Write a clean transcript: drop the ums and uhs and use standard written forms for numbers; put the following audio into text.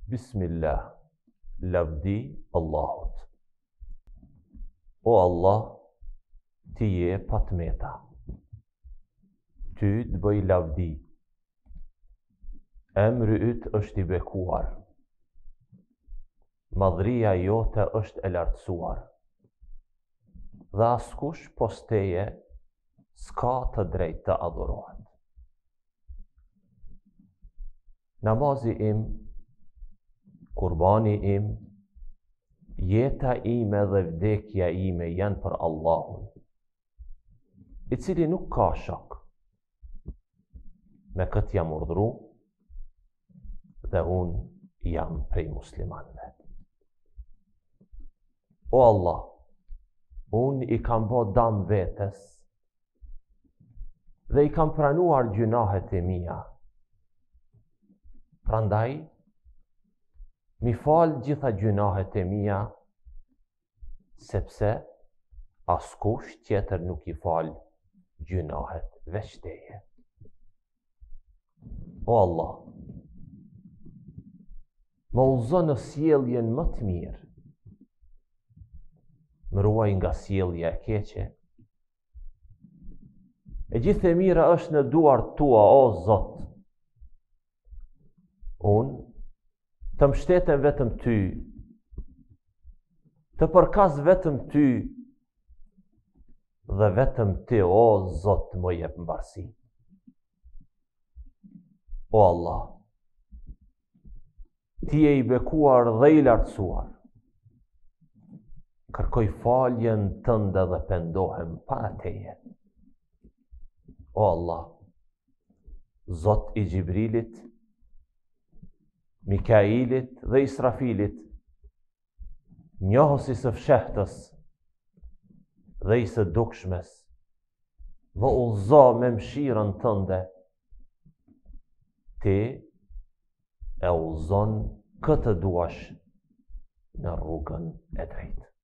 Bismillah, lavdi Allahut. O Allah, ti je patmeta. Ty të bëj lavdi. Emri yt është i bekuar. Madhria jote është e lartësuar. Dhe askush pos teje s'ka të drejtë të adhurohet. Namazi im, kurbani im, jeta ime dhe vdekja ime janë për Allahun, i cili nuk ka shok. Me këtë jam urdhru dhe unë jam prej muslimanëve. O Allah, unë i kam bë dam vetes dhe i kam pranuar gjunahet e mia. Prandaj, mi fal gjitha gjunahet e mia, sepse askush tjetër nuk i fal gjunahet veç teje. O Allah, më udhëzo në sjelljen më të mirë. Më ruaj nga sjellja e keqe. E gjithë e mira është në duart tua, o Zot. Unë të mbështetem vetëm ty, të përkas vetëm ty, dhe vetëm ti, o Zot, më jep mbarsi. O Allah, ti je i bekuar dhe i lartësuar. Kërkoj faljen tënde dhe pendohem para teje. O Allah, Zot i Gjibrilit, Mikailit dhe Israfilit, njohësi së fshehtës dhe i së dukshmes, më udhëzo me mëshirën tënde. Ti e udhëzon këtë duash në rrugën e drejtë.